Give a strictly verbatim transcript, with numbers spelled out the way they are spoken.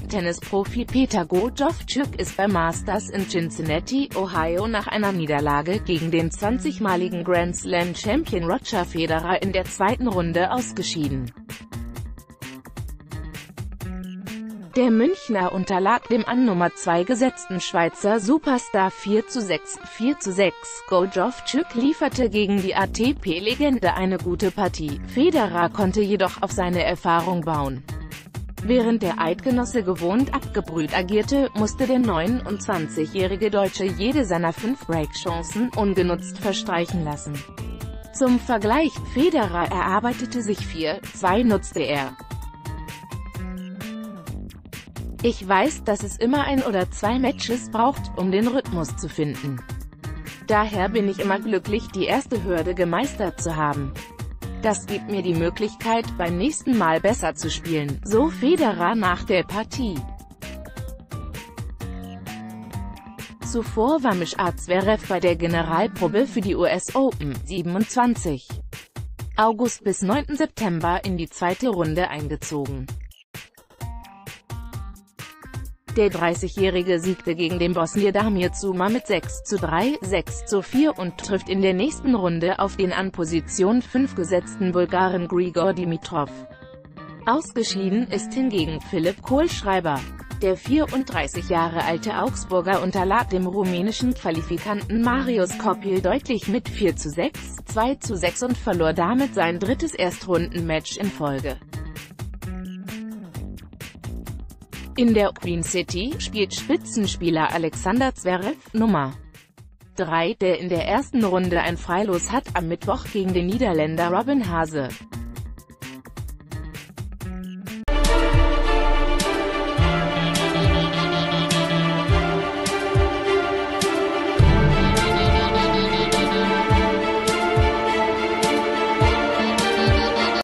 Tennisprofi Peter Gojowczyk ist beim Masters in Cincinnati, Ohio nach einer Niederlage gegen den zwanzigmaligen Grand-Slam-Champion Roger Federer in der zweiten Runde ausgeschieden. Der Münchner unterlag dem an Nummer zwei gesetzten Schweizer Superstar vier zu sechs, vier zu sechs. Gojowczyk lieferte gegen die A T P-Legende eine gute Partie, Federer konnte jedoch auf seine Erfahrung bauen. Während der Eidgenosse gewohnt abgebrüht agierte, musste der neunundzwanzigjährige Deutsche jede seiner fünf Breakchancen ungenutzt verstreichen lassen. Zum Vergleich, Federer erarbeitete sich vier, zwei nutzte er. Ich weiß, dass es immer ein oder zwei Matches braucht, um den Rhythmus zu finden. Daher bin ich immer glücklich, die erste Hürde gemeistert zu haben. Das gibt mir die Möglichkeit, beim nächsten Mal besser zu spielen, so Federer nach der Partie. Zuvor war Mischa Zverev bei der Generalprobe für die U S Open, siebenundzwanzig. August bis neunten September in die zweite Runde eingezogen. Der dreißigjährige siegte gegen den Bosnier Damir Zuma mit sechs zu drei, sechs zu vier und trifft in der nächsten Runde auf den an Position fünf gesetzten Bulgaren Grigor Dimitrov. Ausgeschieden ist hingegen Philipp Kohlschreiber. Der vierunddreißig Jahre alte Augsburger unterlag dem rumänischen Qualifikanten Marius Copil deutlich mit vier zu sechs, zwei zu sechs und verlor damit sein drittes Erstrundenmatch in Folge. In der Queen City spielt Spitzenspieler Alexander Zverev, Nummer drei, der in der ersten Runde ein Freilos hat, am Mittwoch gegen den Niederländer Robin Haase.